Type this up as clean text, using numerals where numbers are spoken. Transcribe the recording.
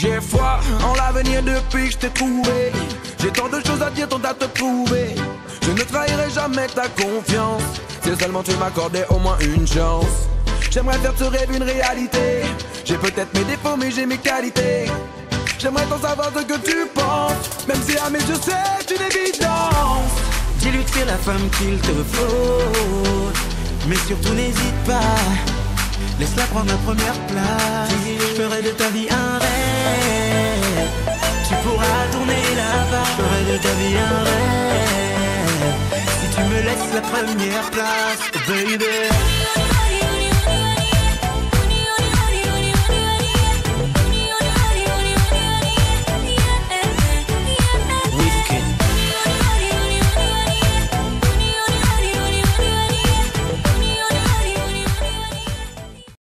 J'ai foi en l'avenir depuis que je t'ai trouvé. J'ai tant de choses à dire, tant à te prouver. Je ne trahirai jamais ta confiance. Si seulement tu m'accordais au moins une chance. J'aimerais faire ce rêve une réalité. J'ai peut-être mes défauts mais j'ai mes qualités. J'aimerais t'en savoir ce que tu penses. Même si à mes yeux c'est une évidence. Dis-lui que c'est la femme qu'il te faut. Mais surtout n'hésite pas. Laisse-la prendre la première place. Je ferai de ta vie un rêve. Tu pourras tourner là-bas. Je ferai de ta vie un rêve. Si tu me laisses la première place, baby.